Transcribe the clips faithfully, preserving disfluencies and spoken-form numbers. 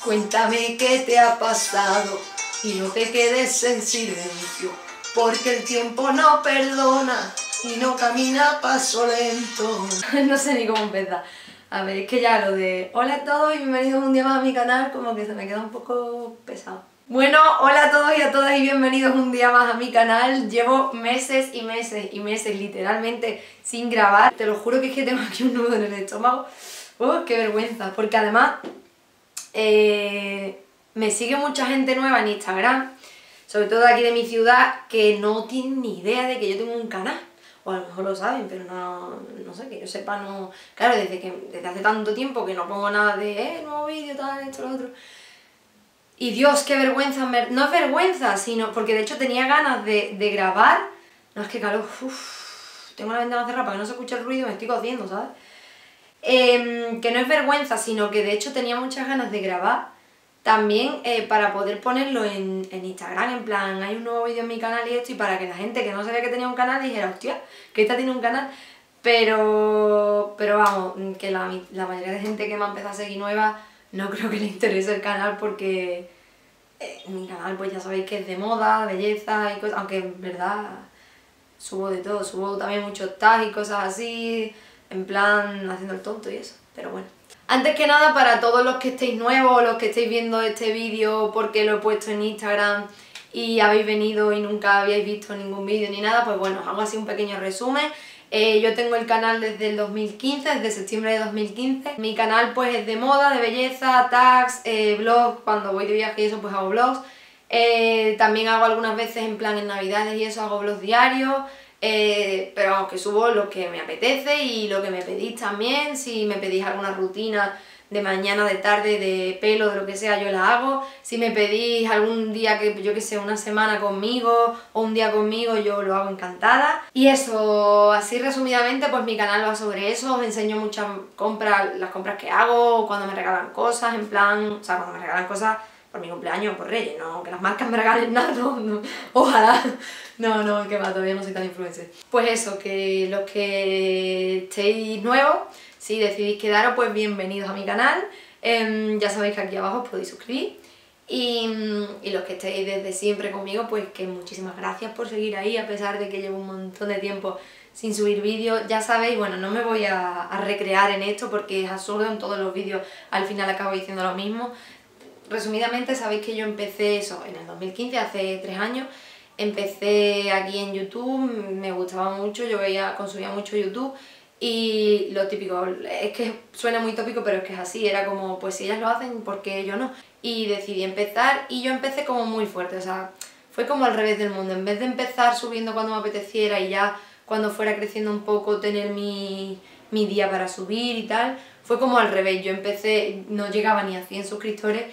Cuéntame qué te ha pasado y no te quedes en silencio, porque el tiempo no perdona y no camina a paso lento. No sé ni cómo empezar. A ver, es que ya lo de hola a todos y bienvenidos un día más a mi canal como que se me queda un poco pesado. Bueno, hola a todos y a todas y bienvenidos un día más a mi canal. Llevo meses y meses y meses literalmente sin grabar. Te lo juro que es que tengo aquí un nudo en el estómago. ¡Oh, qué vergüenza! Porque además eh, me sigue mucha gente nueva en Instagram, sobre todo de aquí de mi ciudad, que no tienen ni idea de que yo tengo un canal. O a lo mejor lo saben, pero no, no sé, que yo sepa, no... Claro, desde, que, desde hace tanto tiempo que no pongo nada de, eh, nuevo vídeo, tal, esto, lo otro. Y Dios, qué vergüenza, no es vergüenza, sino porque de hecho tenía ganas de, de grabar. No, es que calor, uff, tengo la ventana cerrada para que no se escuche el ruido, me estoy cociendo, ¿sabes? Eh, que no es vergüenza, sino que de hecho tenía muchas ganas de grabar también eh, para poder ponerlo en, en Instagram, en plan, hay un nuevo vídeo en mi canal y esto, y para que la gente que no sabía que tenía un canal dijera, hostia, que esta tiene un canal, pero, pero vamos, que la, la mayoría de gente que me ha empezado a seguir nueva no creo que le interese el canal porque eh, mi canal pues ya sabéis que es de moda, belleza y cosas, aunque en verdad subo de todo, subo también muchos tags y cosas así, en plan haciendo el tonto y eso, pero bueno. Antes que nada, para todos los que estéis nuevos, los que estéis viendo este vídeo porque lo he puesto en Instagram y habéis venido y nunca habíais visto ningún vídeo ni nada, pues bueno, os hago así un pequeño resumen. Eh, yo tengo el canal desde el dos mil quince, desde septiembre de dos mil quince. Mi canal pues es de moda, de belleza, tags, eh, vlogs, cuando voy de viaje y eso pues hago vlogs. Eh, también hago algunas veces en plan en navidades y eso hago vlogs diarios. Eh, pero vamos, que subo lo que me apetece y lo que me pedís también. Si me pedís alguna rutina de mañana, de tarde, de pelo, de lo que sea, yo la hago. Si me pedís algún día, que yo que sé, una semana conmigo o un día conmigo, yo lo hago encantada. Y eso, así resumidamente, pues mi canal va sobre eso. Os enseño muchas compras, las compras que hago, cuando me regalan cosas, en plan, o sea, cuando me regalan cosas por mi cumpleaños o por Reyes, no que las marcas me regalen nada, no, no, ojalá. No, no, que va, todavía no soy tan influencer. Pues eso, que los que estéis nuevos, si decidís quedaros, pues bienvenidos a mi canal. Eh, ya sabéis que aquí abajo os podéis suscribir. Y, y los que estéis desde siempre conmigo, pues que muchísimas gracias por seguir ahí, a pesar de que llevo un montón de tiempo sin subir vídeos. Ya sabéis, bueno, no me voy a, a recrear en esto porque es absurdo, en todos los vídeos al final acabo diciendo lo mismo. Resumidamente, sabéis que yo empecé eso en el dos mil quince, hace tres años. Empecé aquí en YouTube, me gustaba mucho, yo veía, consumía mucho YouTube y lo típico, es que suena muy tópico pero es que es así, era como pues si ellas lo hacen, ¿por qué yo no? Y decidí empezar y yo empecé como muy fuerte, o sea, fue como al revés del mundo, en vez de empezar subiendo cuando me apeteciera y ya cuando fuera creciendo un poco tener mi, mi día para subir y tal, fue como al revés, yo empecé, no llegaba ni a cien suscriptores.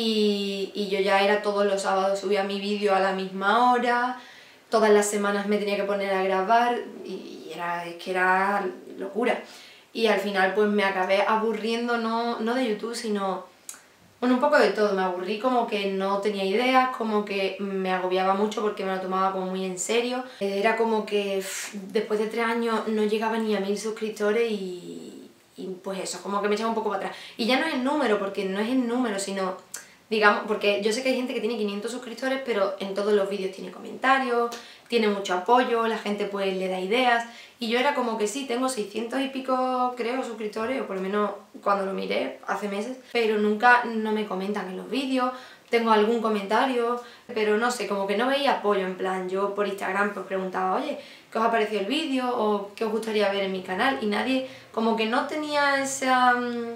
Y, y yo ya era todos los sábados, subía mi vídeo a la misma hora, todas las semanas me tenía que poner a grabar y era, es que era locura. Y al final pues me acabé aburriendo, no, no de YouTube, sino bueno, un poco de todo. Me aburrí, como que no tenía ideas, como que me agobiaba mucho porque me lo tomaba como muy en serio. Era como que pff, después de tres años no llegaba ni a mil suscriptores y, y pues eso, como que me echaba un poco para atrás. Y ya no es el número, porque no es el número, sino... digamos, porque yo sé que hay gente que tiene quinientos suscriptores, pero en todos los vídeos tiene comentarios, tiene mucho apoyo, la gente pues le da ideas, y yo era como que sí, tengo seiscientos y pico, creo, suscriptores, o por lo menos cuando lo miré hace meses, pero nunca no me comentan en los vídeos, tengo algún comentario, pero no sé, como que no veía apoyo, en plan, yo por Instagram pues preguntaba, oye, ¿qué os ha parecido el vídeo? O ¿qué os gustaría ver en mi canal? Y nadie, como que no tenía esa...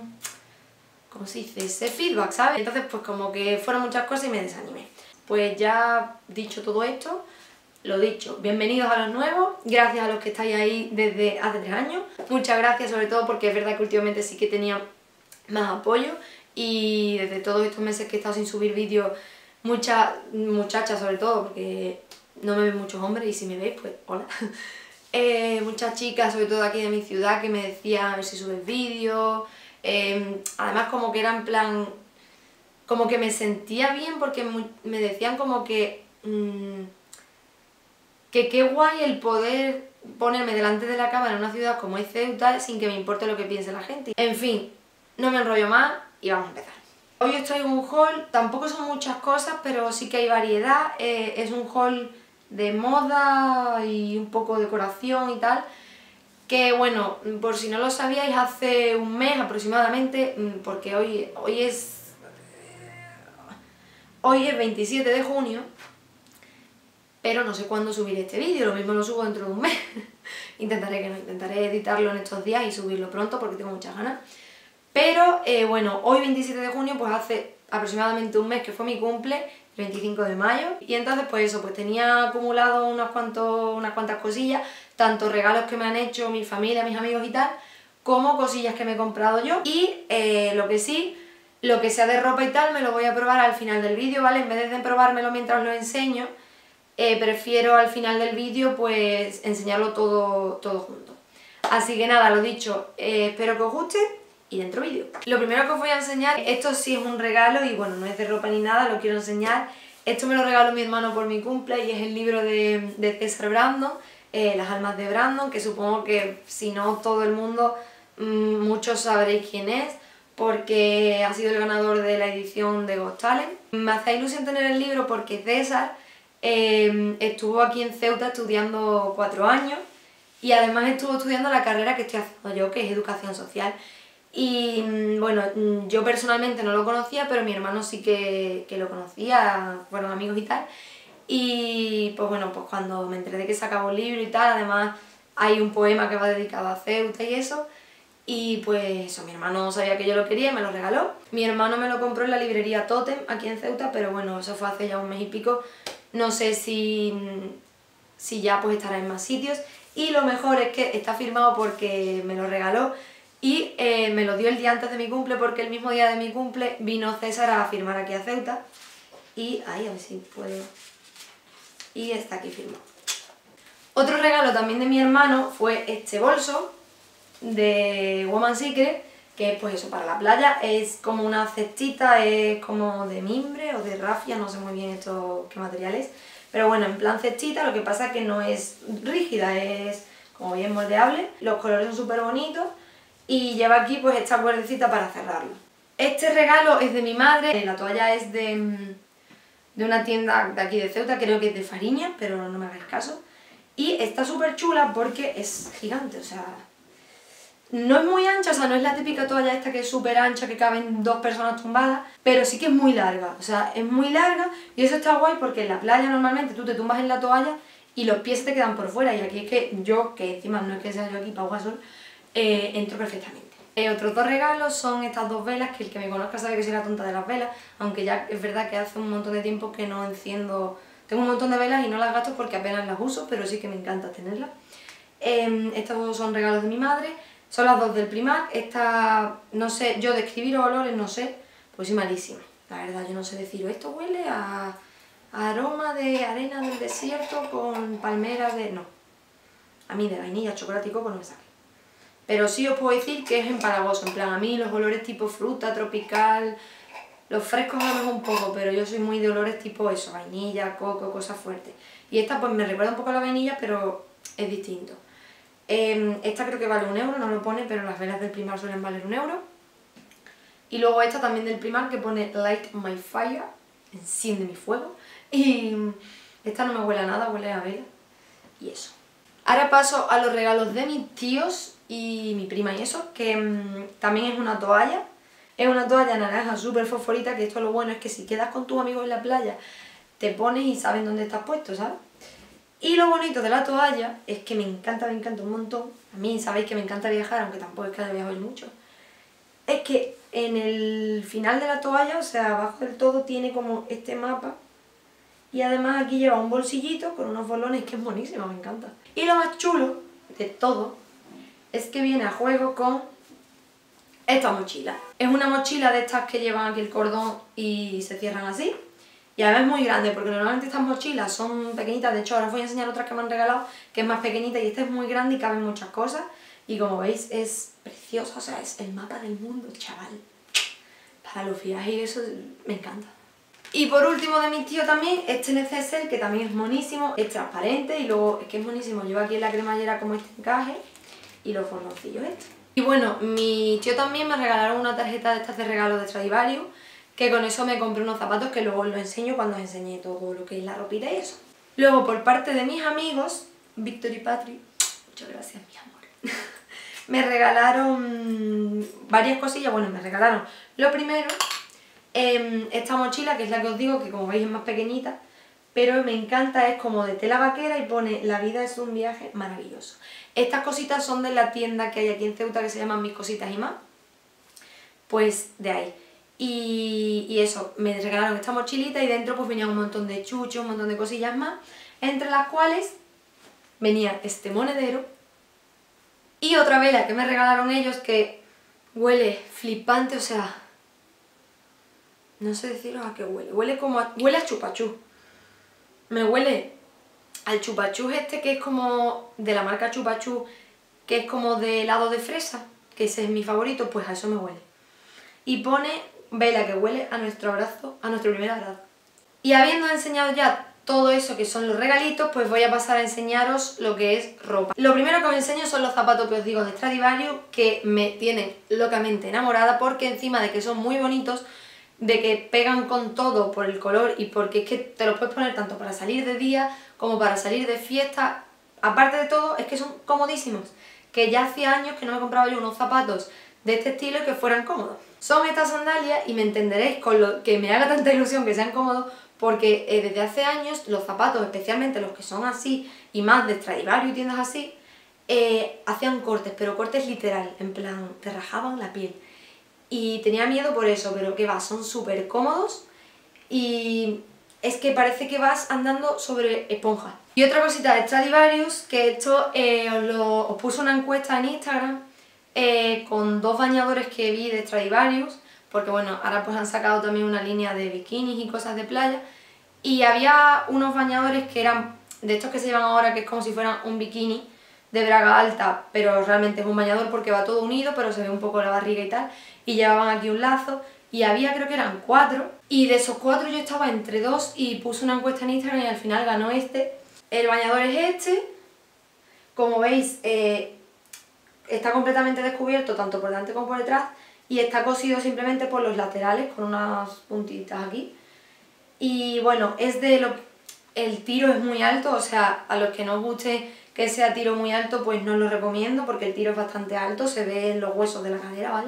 ¿cómo se dice? Ese feedback, ¿sabes? Entonces pues como que fueron muchas cosas y me desanimé. Pues ya dicho todo esto, lo dicho, bienvenidos a los nuevos, gracias a los que estáis ahí desde hace tres años. Muchas gracias sobre todo porque es verdad que últimamente sí que tenía más apoyo y desde todos estos meses que he estado sin subir vídeos, muchas muchachas sobre todo, porque no me ven muchos hombres y si me veis pues hola. eh, muchas chicas, sobre todo aquí de mi ciudad, que me decían a ver si subes vídeos. Eh, además como que era en plan, como que me sentía bien porque me decían como que mmm, que qué guay el poder ponerme delante de la cámara en una ciudad como es Ceuta sin que me importe lo que piense la gente. En fin, no me enrollo más y vamos a empezar. Hoy os traigo un haul, tampoco son muchas cosas, pero sí que hay variedad. Eh, es un haul de moda y un poco de decoración y tal. Que bueno, por si no lo sabíais, hace un mes aproximadamente, porque hoy, hoy es... Hoy es veintisiete de junio, pero no sé cuándo subiré este vídeo, lo mismo lo subo dentro de un mes. Intentaré que no, intentaré editarlo en estos días y subirlo pronto porque tengo muchas ganas. Pero eh, bueno, hoy veintisiete de junio, pues hace aproximadamente un mes que fue mi cumple, el veinticinco de mayo, y entonces pues eso, pues tenía acumulado unas, cuantos, unas cuantas cosillas, tanto regalos que me han hecho mi familia, mis amigos y tal, como cosillas que me he comprado yo, y eh, lo que sí, lo que sea de ropa y tal, me lo voy a probar al final del vídeo, ¿vale? En vez de probármelo mientras os lo enseño, eh, prefiero al final del vídeo pues enseñarlo todo, todo junto. Así que nada, lo dicho, eh, espero que os guste. Y dentro vídeo. Lo primero que os voy a enseñar, esto sí es un regalo y bueno, no es de ropa ni nada, lo quiero enseñar. Esto me lo regaló mi hermano por mi cumple y es el libro de, de César Brandon, eh, Las almas de Brandon, que supongo que si no todo el mundo, mmm, muchos sabréis quién es, porque ha sido el ganador de la edición de Got Talent. Me hace ilusión tener el libro porque César eh, estuvo aquí en Ceuta estudiando cuatro años y además estuvo estudiando la carrera que estoy haciendo yo, que es Educación Social. Y bueno, yo personalmente no lo conocía, pero mi hermano sí que, que lo conocía, fueron amigos y tal. Y pues bueno, pues cuando me enteré de que se acabó el libro y tal, además hay un poema que va dedicado a Ceuta y eso. Y pues eso, mi hermano sabía que yo lo quería y me lo regaló. Mi hermano me lo compró en la librería Totem, aquí en Ceuta, pero bueno, eso fue hace ya un mes y pico. No sé si, si ya pues estará en más sitios. Y lo mejor es que está firmado porque me lo regaló. Y eh, me lo dio el día antes de mi cumple porque el mismo día de mi cumple vino César a firmar aquí a Ceuta. Y ahí, a ver si puedo... Y está aquí firmado. Otro regalo también de mi hermano fue este bolso de Woman Secret, que es pues eso, para la playa. Es como una cestita, es como de mimbre o de rafia, no sé muy bien esto qué material es. Pero bueno, en plan cestita, lo que pasa es que no es rígida, es como bien moldeable. Los colores son súper bonitos. Y lleva aquí pues esta cuerdecita para cerrarlo. Este regalo es de mi madre, la toalla es de, de una tienda de aquí de Ceuta, creo que es de Fariña, pero no me hagáis caso. Y está súper chula porque es gigante, o sea... No es muy ancha, o sea, no es la típica toalla esta que es súper ancha, que caben dos personas tumbadas, pero sí que es muy larga, o sea, es muy larga y eso está guay porque en la playa normalmente tú te tumbas en la toalla y los pies te quedan por fuera y aquí es que yo, que encima no es que sea yo aquí para sol, Eh, entro perfectamente. Eh, otros dos regalos son estas dos velas, que el que me conozca sabe que soy la tonta de las velas, aunque ya es verdad que hace un montón de tiempo que no enciendo... Tengo un montón de velas y no las gasto porque apenas las uso, pero sí que me encanta tenerlas. Eh, estos dos son regalos de mi madre, son las dos del Primark. Esta, no sé, yo describir olores no sé, pues soy malísima. La verdad, yo no sé decir, esto huele a, a aroma de arena del desierto con palmeras de... no. A mí de vainilla, chocolate y coco no me saque. Pero sí os puedo decir que es empalagoso, en plan, a mí los olores tipo fruta, tropical, los frescos a lo mejor un poco, pero yo soy muy de olores tipo eso, vainilla, coco, cosas fuertes. Y esta pues me recuerda un poco a la vainilla, pero es distinto. Eh, esta creo que vale un euro, no lo pone, pero las velas del Primark suelen valer un euro. Y luego esta también del Primark que pone Light My Fire, enciende mi fuego. Y esta no me huele a nada, huele a vela. Y eso. Ahora paso a los regalos de mis tíos y mi prima y eso, que mmm, también es una toalla. Es una toalla naranja súper fosforita, que esto lo bueno es que si quedas con tus amigos en la playa, te pones y saben dónde estás puesto, ¿sabes? Y lo bonito de la toalla es que me encanta, me encanta un montón. A mí sabéis que me encanta viajar, aunque tampoco es que haya viajado mucho. Es que en el final de la toalla, o sea, abajo del todo, tiene como este mapa. Y además aquí lleva un bolsillito con unos bolones que es buenísimo, me encanta. Y lo más chulo de todo es que viene a juego con esta mochila. Es una mochila de estas que llevan aquí el cordón y se cierran así. Y además es muy grande, porque normalmente estas mochilas son pequeñitas. De hecho, ahora os voy a enseñar otras que me han regalado, que es más pequeñita, y esta es muy grande y caben muchas cosas. Y como veis, es preciosa, o sea, es el mapa del mundo, chaval. Para los viajes y eso, me encanta. Y por último de mi tío también, este neceser, que también es monísimo, es transparente y luego es que es monísimo. Lleva aquí en la cremallera como este encaje y los fornoncillos estos. Y bueno, mi tío también me regalaron una tarjeta de estas de regalo de Stradivarius, que con eso me compré unos zapatos que luego os lo enseño cuando os enseñe todo lo que es la ropita y eso. Luego, por parte de mis amigos, Víctor y Patri, muchas gracias, mi amor, me regalaron varias cosillas. Bueno, me regalaron lo primero, eh, esta mochila, que es la que os digo, que como veis es más pequeñita, pero me encanta, es como de tela vaquera y pone "La vida es un viaje maravilloso". Estas cositas son de la tienda que hay aquí en Ceuta que se llama Mis Cositas y Más, pues de ahí. Y, y eso, me regalaron esta mochilita y dentro pues venía un montón de chuchos, un montón de cosillas más, entre las cuales venía este monedero y otra vela que me regalaron ellos que huele flipante, o sea, no sé deciros a qué huele, huele como a, huele a chupachú, me huele al chupachú este que es como de la marca Chupachú, que es como de helado de fresa, que ese es mi favorito, pues a eso me huele. Y pone vela que huele a nuestro abrazo, a nuestro primer abrazo. Y habiendo enseñado ya todo eso que son los regalitos, pues voy a pasar a enseñaros lo que es ropa. Lo primero que os enseño son los zapatos que os digo de Stradivarius, que me tienen locamente enamorada porque encima de que son muy bonitos, de que pegan con todo por el color y porque es que te los puedes poner tanto para salir de día como para salir de fiesta. Aparte de todo, es que son comodísimos, que ya hacía años que no me compraba yo unos zapatos de este estilo y que fueran cómodos. Son estas sandalias y me entenderéis con lo que me haga tanta ilusión que sean cómodos porque eh, desde hace años los zapatos, especialmente los que son así y más de Stradivarius y tiendas así, eh, hacían cortes, pero cortes literal, en plan, te rajaban la piel. Y tenía miedo por eso, pero que va, son súper cómodos y es que parece que vas andando sobre esponja. Y otra cosita de Stradivarius, que esto eh, os, lo, os puse una encuesta en Instagram eh, con dos bañadores que vi de Stradivarius, porque bueno, ahora pues han sacado también una línea de bikinis y cosas de playa, y había unos bañadores que eran de estos que se llevan ahora, que es como si fueran un bikini de braga alta, pero realmente es un bañador porque va todo unido, pero se ve un poco la barriga y tal, y llevaban aquí un lazo, y había, creo que eran cuatro, y de esos cuatro yo estaba entre dos y puse una encuesta en Instagram y al final ganó este. El bañador es este, como veis eh, está completamente descubierto tanto por delante como por detrás y está cosido simplemente por los laterales con unas puntitas aquí. Y bueno, es de lo el tiro es muy alto, o sea, a los que no os guste que sea tiro muy alto pues no lo recomiendo porque el tiro es bastante alto, se ve en los huesos de la cadera, ¿vale?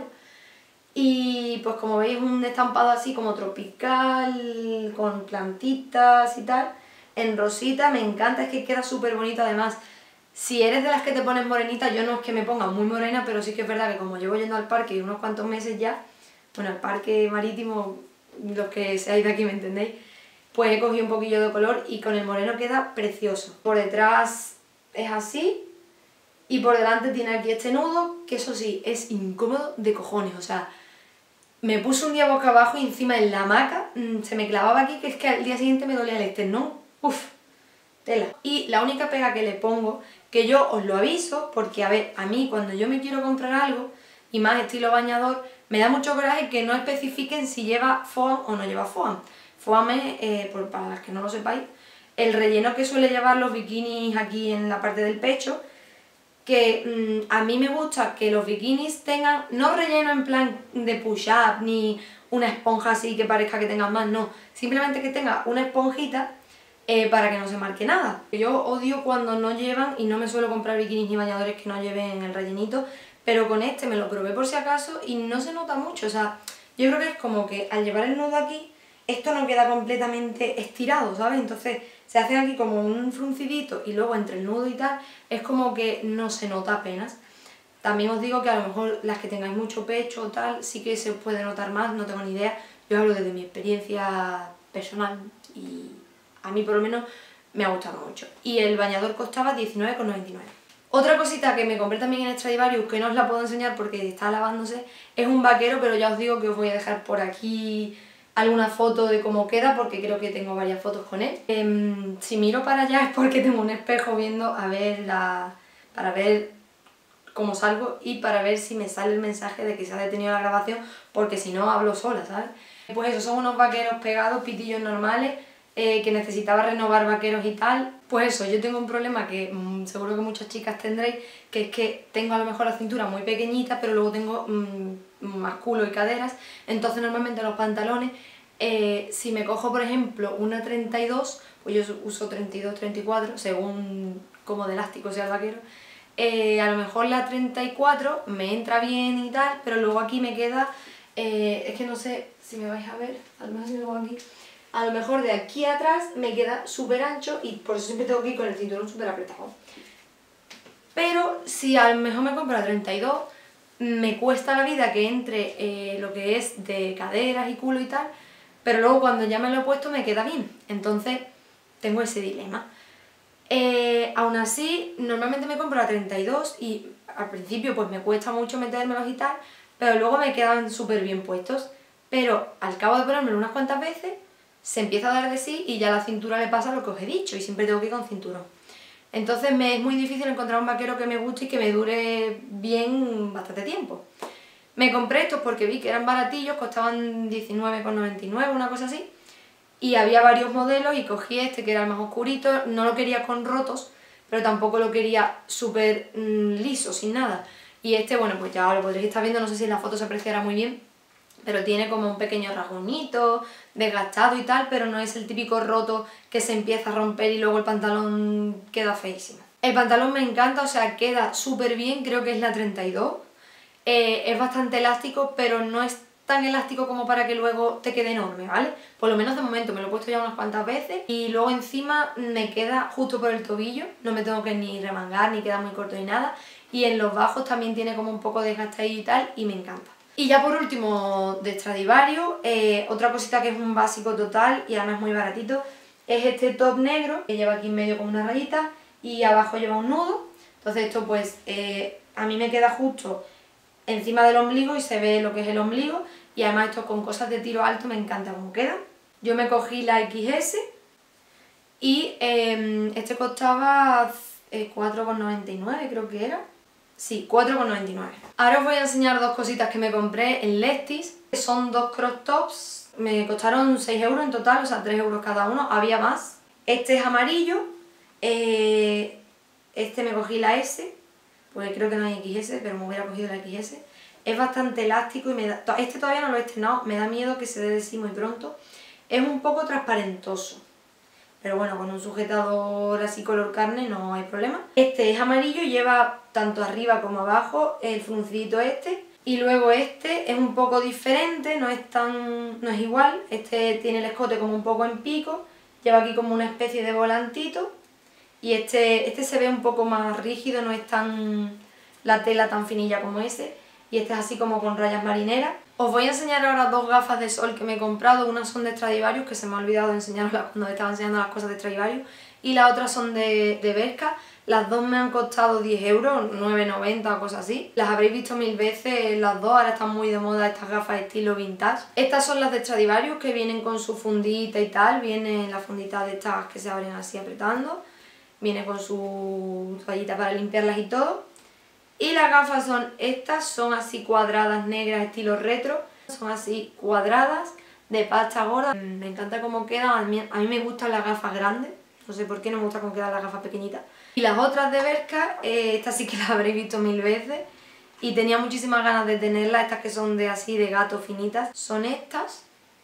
Y pues como veis un estampado así como tropical, con plantitas y tal, en rosita, me encanta, es que queda súper bonito además. Si eres de las que te pones morenita, yo no es que me ponga muy morena, pero sí que es verdad que como llevo yendo al parque unos cuantos meses ya, bueno, al parque marítimo, los que seáis de aquí me entendéis, pues he cogido un poquillo de color y con el moreno queda precioso. Por detrás es así y por delante tiene aquí este nudo, que eso sí, es incómodo de cojones, o sea, me puse un día boca abajo y encima en la hamaca mmm, se me clavaba aquí, que es que al día siguiente me dolía el esternón, uff, tela. Y la única pega que le pongo, que yo os lo aviso, porque a ver, a mí cuando yo me quiero comprar algo, y más estilo bañador, me da mucho coraje que no especifiquen si lleva foam o no lleva foam. Foam es, eh, por, para las que no lo sepáis, el relleno que suele llevar los bikinis aquí en la parte del pecho, que mmm, a mí me gusta que los bikinis tengan, no relleno en plan de push-up, ni una esponja así que parezca que tengan más, no, simplemente que tenga una esponjita eh, para que no se marque nada. Yo odio cuando no llevan, y no me suelo comprar bikinis ni bañadores que no lleven el rellenito, pero con este me lo probé por si acaso y no se nota mucho, o sea, yo creo que es como que al llevar el nudo aquí, esto no queda completamente estirado, ¿sabes? Entonces se hace aquí como un fruncidito y luego entre el nudo y tal, es como que no se nota apenas. También os digo que a lo mejor las que tengáis mucho pecho o tal, sí que se puede notar más, no tengo ni idea. Yo hablo desde mi experiencia personal y a mí por lo menos me ha gustado mucho. Y el bañador costaba diecinueve con noventa y nueve. Otra cosita que me compré también en Stradivarius, que no os la puedo enseñar porque está lavándose, es un vaquero, pero ya os digo que os voy a dejar por aquí alguna foto de cómo queda porque creo que tengo varias fotos con él. Eh, si miro para allá es porque tengo un espejo viendo a ver la, para ver cómo salgo y para ver si me sale el mensaje de que se ha detenido la grabación, porque si no hablo sola, ¿sabes? Pues eso, son unos vaqueros pegados, pitillos normales, eh, que necesitaba renovar vaqueros y tal. Pues eso, yo tengo un problema que mmm, seguro que muchas chicas tendréis, que es que tengo a lo mejor la cintura muy pequeñita, pero luego tengo mmm, más culo y caderas, entonces normalmente los pantalones, eh, si me cojo por ejemplo una treinta y dos, pues yo uso treinta y dos, treinta y cuatro, según como de elástico sea el vaquero, eh, a lo mejor la treinta y cuatro me entra bien y tal, pero luego aquí me queda, eh, es que no sé si me vais a ver, a lo mejor si me pongo aquí, a lo mejor de aquí atrás me queda súper ancho y por eso siempre tengo que ir con el cinturón súper apretado. Pero si a lo mejor me compro la treinta y dos, me cuesta la vida que entre eh, lo que es de caderas y culo y tal, pero luego cuando ya me lo he puesto me queda bien, entonces tengo ese dilema. Eh, aún así, normalmente me compro la treinta y dos y al principio pues me cuesta mucho metérmelos y tal, pero luego me quedan súper bien puestos, pero al cabo de ponérmelo unas cuantas veces se empieza a dar de sí y ya a la cintura le pasa lo que os he dicho y siempre tengo que ir con cinturón. Entonces me es muy difícil encontrar un vaquero que me guste y que me dure bien bastante tiempo. Me compré estos porque vi que eran baratillos, costaban diecinueve con noventa y nueve, una cosa así, y había varios modelos y cogí este que era el más oscurito. No lo quería con rotos, pero tampoco lo quería súper mmm, liso, sin nada. Y este, bueno, pues ya lo podréis estar viendo, no sé si en la foto se apreciará muy bien, pero tiene como un pequeño rasguñito, desgastado y tal, pero no es el típico roto que se empieza a romper y luego el pantalón queda feísimo. El pantalón me encanta, o sea, queda súper bien, creo que es la treinta y dos. Eh, es bastante elástico, pero no es tan elástico como para que luego te quede enorme, ¿vale? Por lo menos de momento, me lo he puesto ya unas cuantas veces y luego encima me queda justo por el tobillo, no me tengo que ni remangar, ni queda muy corto ni nada, y en los bajos también tiene como un poco de desgastadillo y tal, y me encanta. Y ya por último, de Stradivarius, eh, otra cosita que es un básico total y además muy baratito, es este top negro, que lleva aquí en medio con una rayita y abajo lleva un nudo. Entonces esto pues eh, a mí me queda justo encima del ombligo y se ve lo que es el ombligo, y además esto con cosas de tiro alto me encanta cómo queda. Yo me cogí la equis ese y eh, este costaba eh, cuatro con noventa y nueve, creo que era. Sí, cuatro con noventa y nueve. Ahora os voy a enseñar dos cositas que me compré en Lestis. Son dos crop tops, me costaron seis euros en total, o sea tres euros cada uno, había más. Este es amarillo, eh, este me cogí la S, porque creo que no hay equis ese, pero me hubiera cogido la equis ese. Es bastante elástico y me da... Este todavía no lo he estrenado, me da miedo que se dé de sí muy pronto. Es un poco transparentoso, pero bueno, con un sujetador así color carne no hay problema. Este es amarillo, lleva tanto arriba como abajo el fruncito este. Y luego este es un poco diferente, no es tan, no es igual. Este tiene el escote como un poco en pico, lleva aquí como una especie de volantito. Y este, este se ve un poco más rígido, no es tan la tela tan finilla como ese. Y este es así como con rayas marineras. Os voy a enseñar ahora dos gafas de sol que me he comprado. Una son de Stradivarius, que se me ha olvidado de enseñaroslas cuando estaba enseñando las cosas de Stradivarius. Y la otra son de, de Bershka. Las dos me han costado diez euros, nueve noventa o cosas así. Las habréis visto mil veces las dos, ahora están muy de moda estas gafas estilo vintage. Estas son las de Stradivarius, que vienen con su fundita y tal. Vienen las funditas de estas que se abren así apretando. Viene con su toallita para limpiarlas y todo. Y las gafas son estas, son así cuadradas, negras, estilo retro. Son así cuadradas, de pasta gorda. Me encanta cómo quedan, a mí, a mí me gustan las gafas grandes. No sé por qué, no me gusta cómo quedan las gafas pequeñitas. Y las otras de Bershka, eh, estas sí que las habréis visto mil veces. Y tenía muchísimas ganas de tenerlas, estas que son de así, de gato, finitas. Son estas.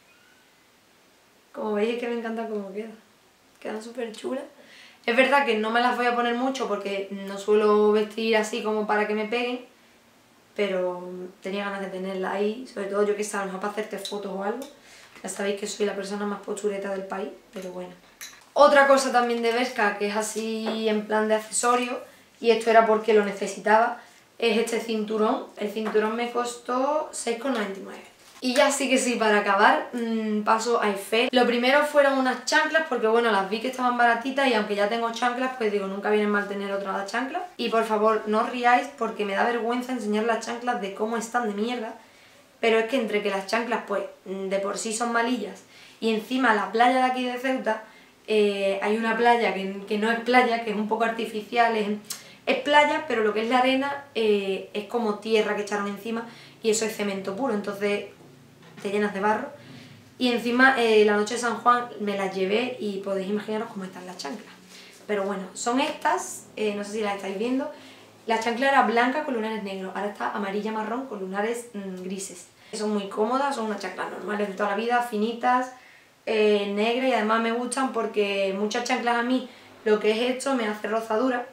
Como veis es que me encanta cómo quedan. Quedan súper chulas. Es verdad que no me las voy a poner mucho porque no suelo vestir así como para que me peguen, pero tenía ganas de tenerlas ahí, sobre todo yo que sé, a lo mejor para hacerte fotos o algo. Ya sabéis que soy la persona más postureta del país, pero bueno. Otra cosa también de Bershka, que es así en plan de accesorio, y esto era porque lo necesitaba, es este cinturón. El cinturón me costó seis con noventa y nueve. Y ya sí que sí, para acabar, mmm, paso a Eiffel. Lo primero fueron unas chanclas, porque bueno, las vi que estaban baratitas y aunque ya tengo chanclas, pues digo, nunca viene mal tener otra chancla. Y por favor, no os riáis porque me da vergüenza enseñar las chanclas de cómo están de mierda. Pero es que entre que las chanclas, pues, de por sí son malillas, y encima la playa de aquí de Ceuta, eh, hay una playa que, que no es playa, que es un poco artificial, es, es playa, pero lo que es la arena eh, es como tierra que echaron encima, y eso es cemento puro, entonces te llenas de barro Y encima eh, la noche de San Juan me las llevé y podéis imaginaros cómo están las chanclas. Pero bueno, son estas, eh, no sé si las estáis viendo. La chancla era blanca con lunares negros, ahora está amarilla marrón con lunares mmm, grises. Son muy cómodas, son unas chanclas normales de toda la vida, finitas, eh, negras, y además me gustan porque muchas chanclas a mí lo que es esto me hace rozadura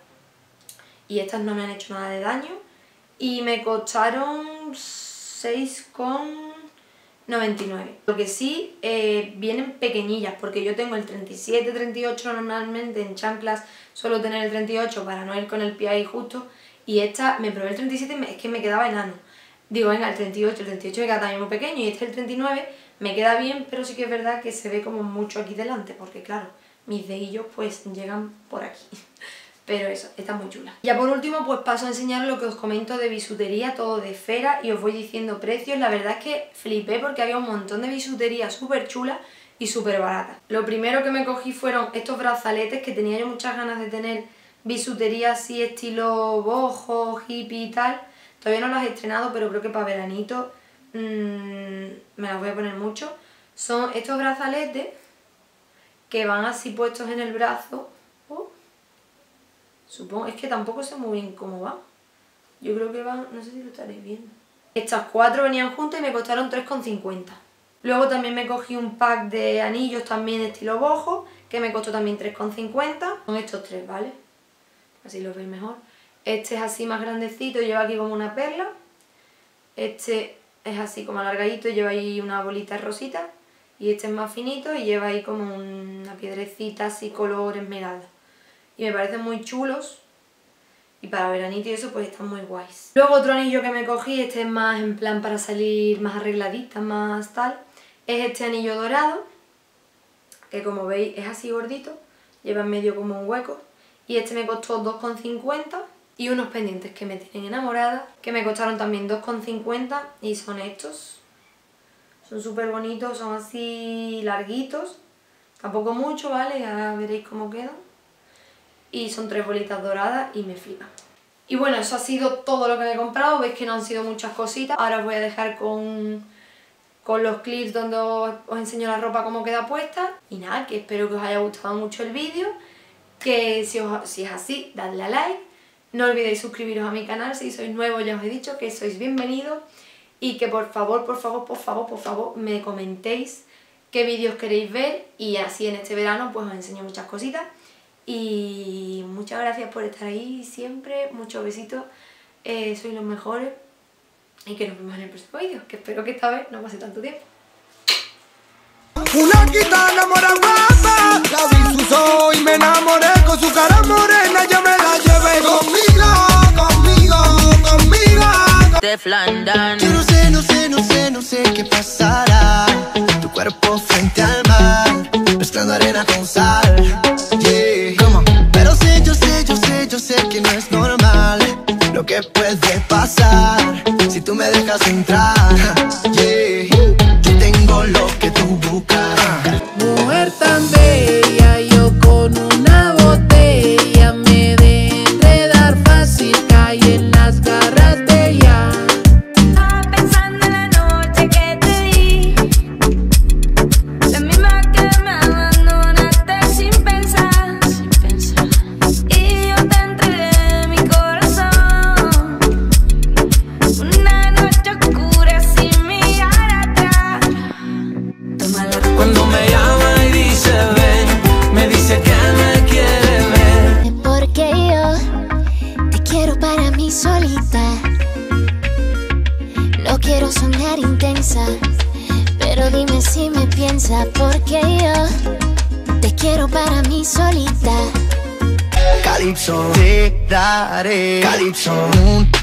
y estas no me han hecho nada de daño y me costaron seis con noventa y nueve. Lo que sí, eh, vienen pequeñillas porque yo tengo el treinta y siete, treinta y ocho normalmente en chanclas, suelo tener el treinta y ocho para no ir con el pie ahí justo, y esta me probé el treinta y siete y es que me quedaba enano. Digo, venga, el treinta y ocho, el treinta y ocho me queda también muy pequeño y este el treinta y nueve me queda bien, pero sí que es verdad que se ve como mucho aquí delante porque claro, mis dedillos pues llegan por aquí. Pero eso, está muy chula. Ya por último pues paso a enseñar lo que os comento de bisutería, todo de esfera, y os voy diciendo precios. La verdad es que flipé porque había un montón de bisutería súper chula y súper barata. Lo primero que me cogí fueron estos brazaletes que tenía yo muchas ganas de tener bisutería así estilo boho, hippie y tal. Todavía no las he estrenado, pero creo que para veranito mmm, me las voy a poner mucho. Son estos brazaletes que van así puestos en el brazo. Oh. Supongo, es que tampoco sé muy bien cómo van. Yo creo que van, no sé si lo estaréis viendo. Estas cuatro venían juntas y me costaron tres con cincuenta. Luego también me cogí un pack de anillos también estilo boho, que me costó también tres con cincuenta. Son estos tres, ¿vale? Así los veis mejor. Este es así más grandecito y lleva aquí como una perla. Este es así como alargadito y lleva ahí una bolita rosita. Y este es más finito y lleva ahí como una piedrecita así color esmeralda. Y me parecen muy chulos. Y para veranito y eso pues están muy guays. Luego otro anillo que me cogí, este es más en plan para salir más arregladita, más tal. Es este anillo dorado. Que como veis es así gordito. Lleva en medio como un hueco. Y este me costó dos con cincuenta. Y unos pendientes que me tienen enamorada, que me costaron también dos con cincuenta. Y son estos. Son súper bonitos, son así larguitos. Tampoco mucho, ¿vale? Ahora veréis cómo quedan. Y son tres bolitas doradas y me flipan. Y bueno, eso ha sido todo lo que me he comprado. Veis que no han sido muchas cositas. Ahora os voy a dejar con, con los clips donde os, os enseño la ropa cómo queda puesta. Y nada, que espero que os haya gustado mucho el vídeo. Que si, os, si es así, dadle a like. No olvidéis suscribiros a mi canal. Si sois nuevos ya os he dicho que sois bienvenidos. Y que por favor, por favor, por favor, por favor, me comentéis qué vídeos queréis ver. Y así en este verano pues os enseño muchas cositas. Y muchas gracias por estar ahí siempre, muchos besitos, eh, sois los mejores y que nos vemos en el próximo vídeo, que espero que esta vez no pase tanto tiempo. Una gitana mora guapa, la vi sus ojos y me enamoré con su cara morena, yo me la llevé conmigo, conmigo, conmigo. Teflon Don. Yo no sé, no sé, no sé, no sé qué pasará. Tu cuerpo frente al mar, mezclando arena con sal. Yeah. Pero sé, yo sé, yo sé, yo sé que no es normal lo que puede pasar si tú me dejas entrar. Yeah. Yo tengo lo que tú buscas. Mujer tan bella, yo con una botella me de enredar fácil, caí en las garras de ella. Estaba pensando en la noche que te di, la misma que me abandonaste sin pensar, sin pensar. Y yo te entregué mi corazón, una noche oscura sin mirar atrás. Tómala. Cuando me llama y dice ven, me dice que me quiere ver. Porque yo te quiero para mí solita. No quiero sonar intensa, pero dime si me piensas. Porque yo te quiero para mí solita. Calypso, te daré Calypso.